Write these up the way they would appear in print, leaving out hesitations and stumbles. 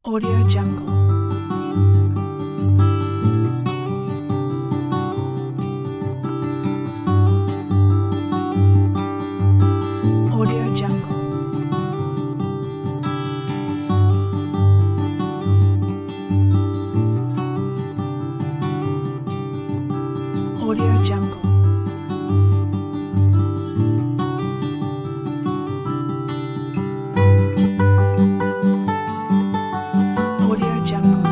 Audio Jungle. Audio Jungle. Audio Jungle. Audio Jungle.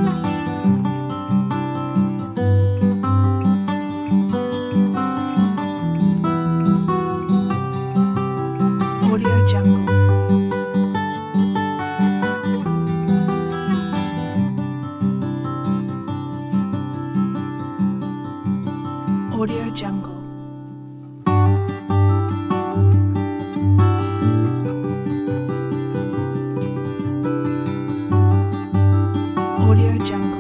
Audio Jungle. Audio Jungle. Audio Jungle.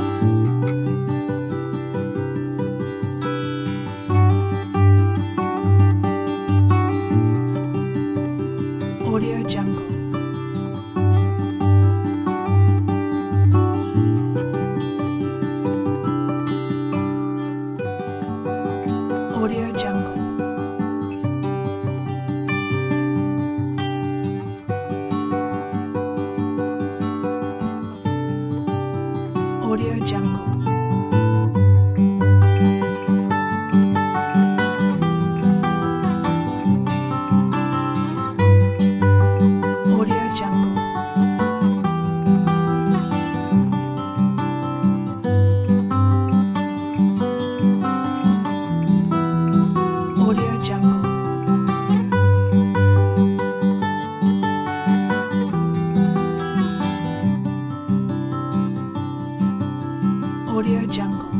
Audio Jungle. Audio Jungle. Audio Jungle. Audio Jungle. Audio Jungle. Audio Jungle.